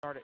Start it.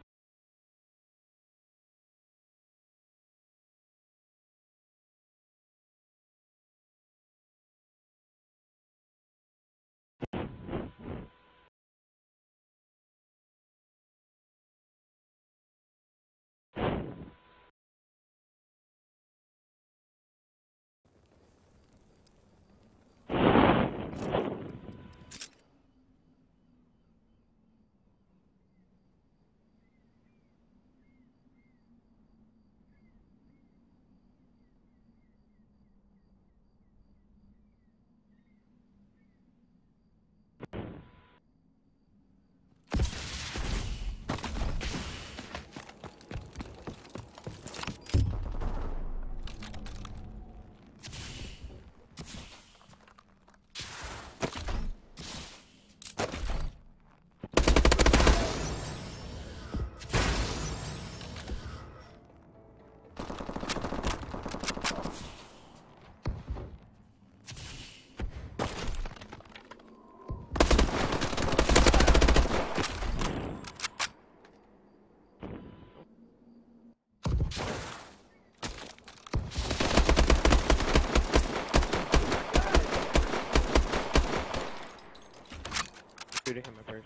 Shooting him in person.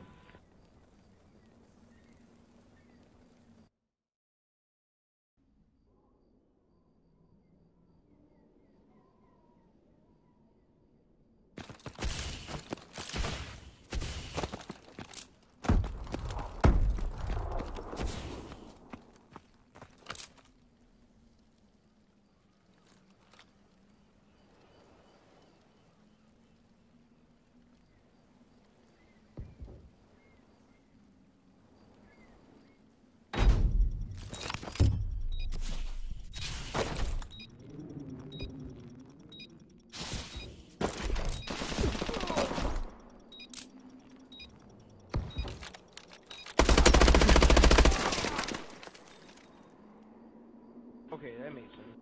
Okay, that makes sense.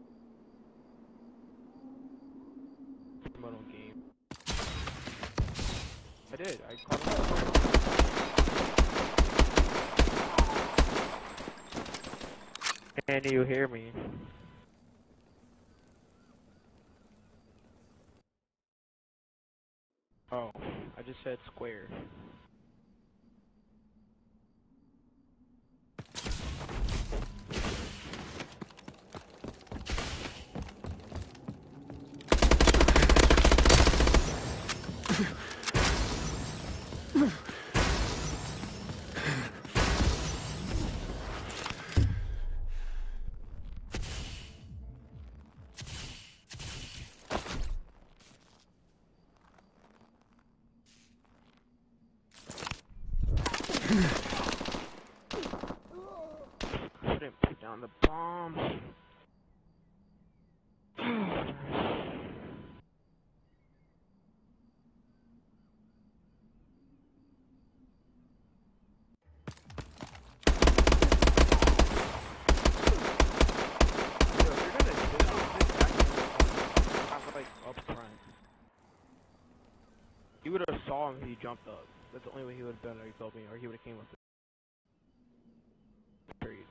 Remote on game. I did. I caught him. Can you hear me? Oh, I just said square. I didn't put down the bomb. He would have saw him if he jumped up. That's the only way he would have done it. He told me, or he would have came up. Period.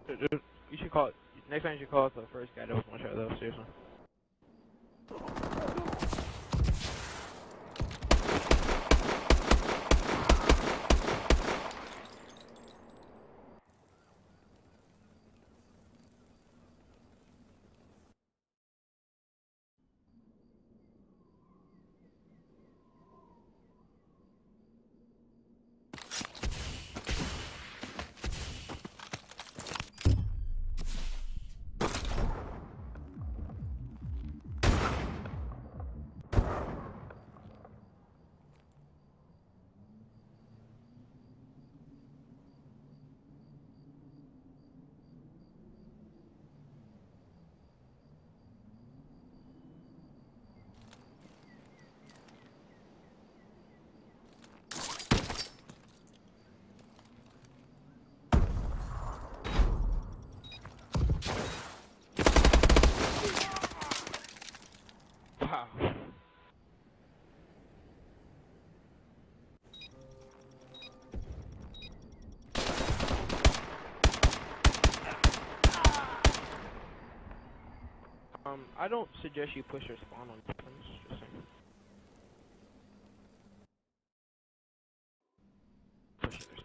You should call it. Next time you should call it the first guy that was one shot though. Seriously. Wow. I don't suggest you push your spawn on weapons. Just saying. Push it.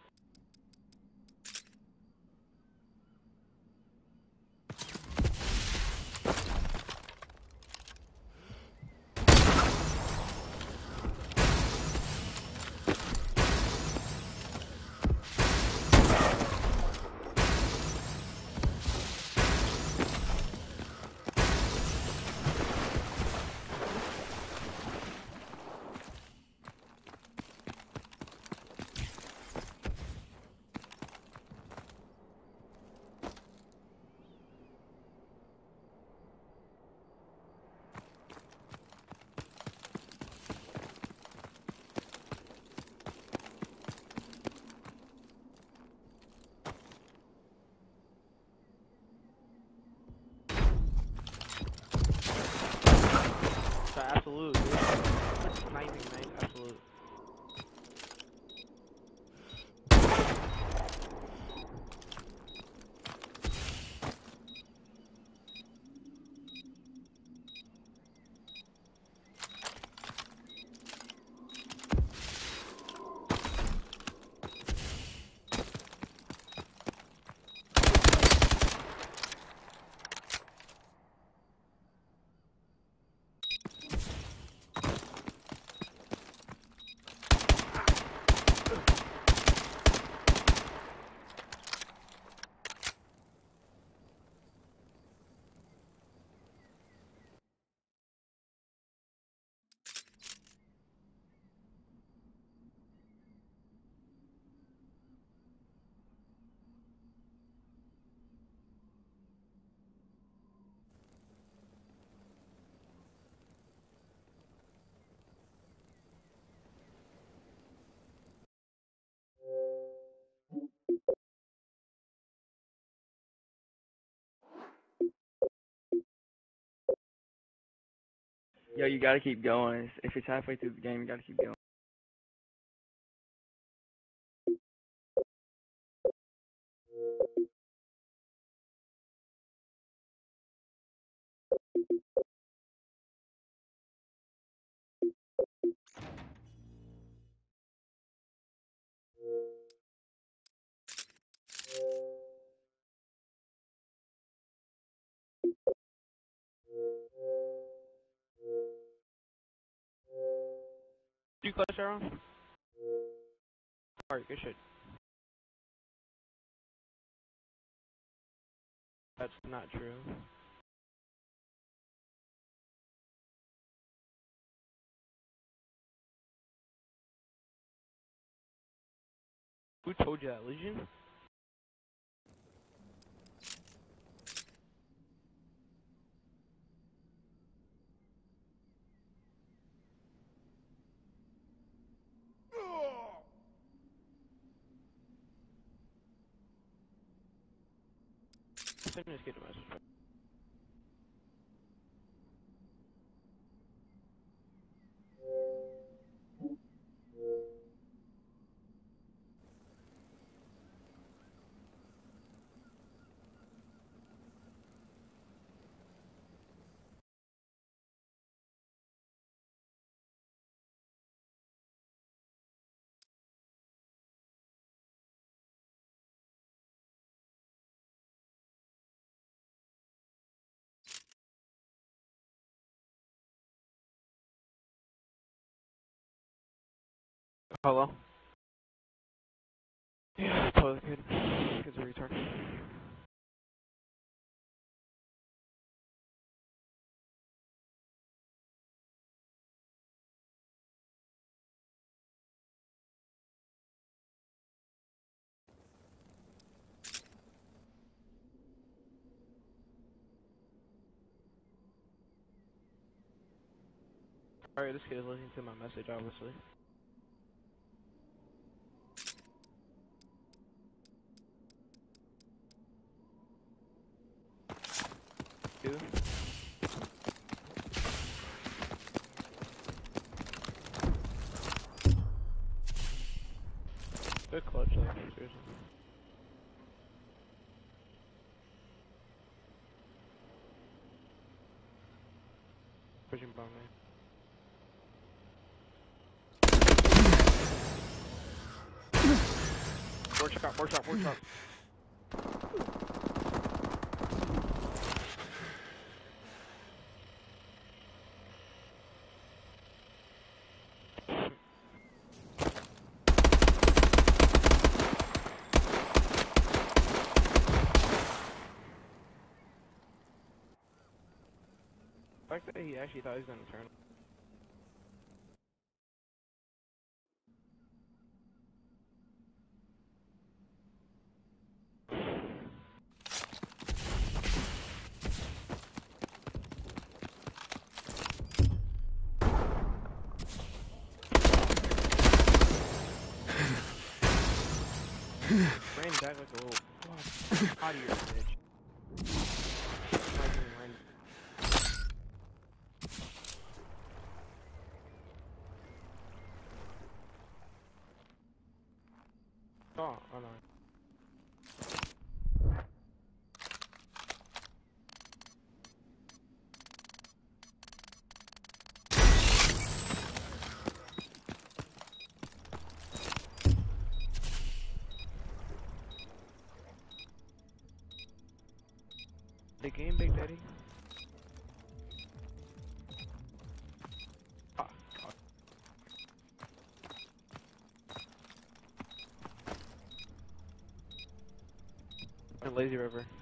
Absolute, dude. Not even nice, absolute. Yo, you gotta keep going. If it's halfway through the game, you gotta keep going. Do you clutch Aaron? Alright, good shit. That's not true. Who told you that, Legion? Send me this kid a message. Hello? Yeah, toilet kid. Kid's a retard. Alright, this kid is listening to my message, obviously. Dude. Good clutch, like, seriously. Pushing bomb me. Workshop. The fact that he actually thought he was gonna turn. Ran back like a little fuck. Out of your bitch. Not even ran. Oh no. The game, Big Daddy. Ah, God. And Lazy River.